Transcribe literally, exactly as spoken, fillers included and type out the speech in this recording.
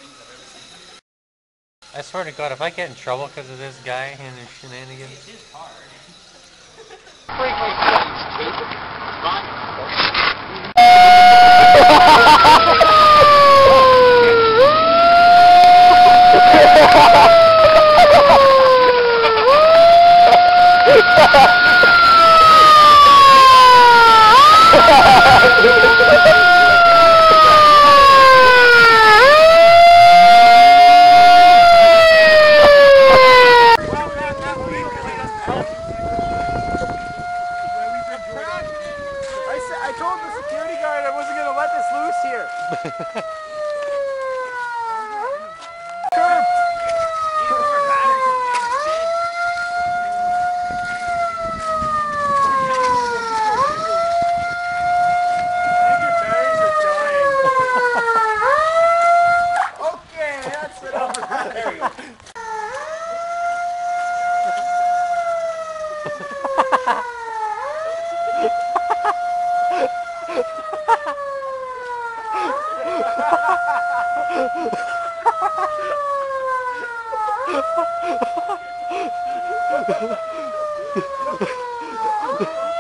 I swear to God, if I get in trouble because of this guy and his shenanigans. It is hard. I told the security guard I wasn't going to let this loose here. Curb! I think your batteries are dying. Okay, that's it. There you go. Ha ha ha!